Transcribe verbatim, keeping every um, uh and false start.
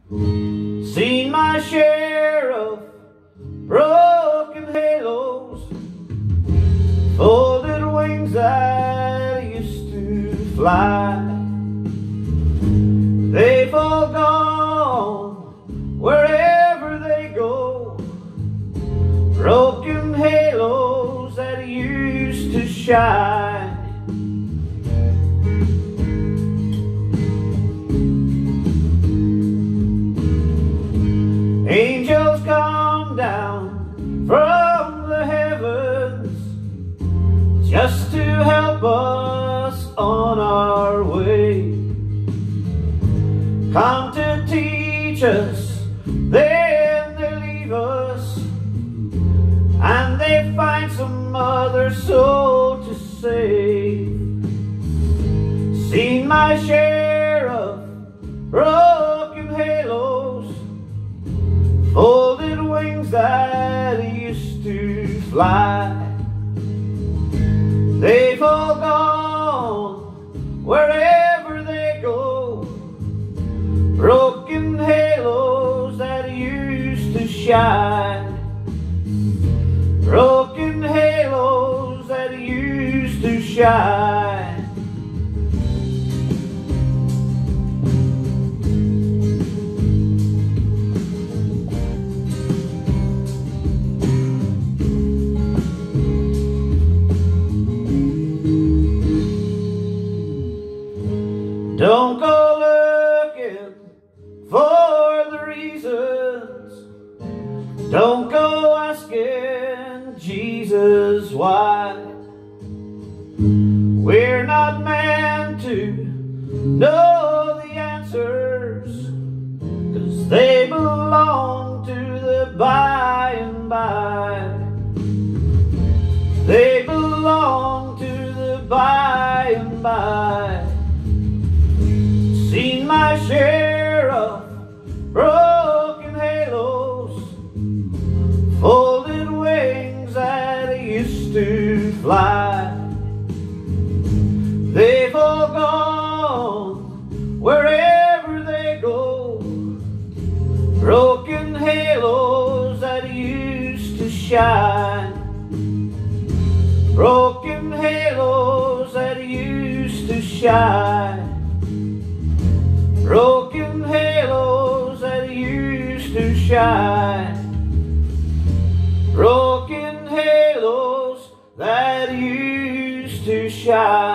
Seen my share of broken halos, folded wings that used to fly. They've all gone wherever they go, broken halos that used to shine. Angels come down from the heavens just to help us on our way. Come to teach us, then they leave us, and they find some other soul to save. Seen my share of broken halos, folded wings that used to fly. They've all gone wherever they go, broken halos that used to shine. Broken halos that used to shine. Don't go looking for the reasons. Don't go asking Jesus why. We're not meant to know the answers, 'cause they belong to the by and by. They belong to the by and by. Seen my share of broken halos, folded wings that used to fly. They've all gone wherever they go, broken halos that used to shine. Broken halos that used to shine. Broken halos that used to shine. Broken halos that used to shine.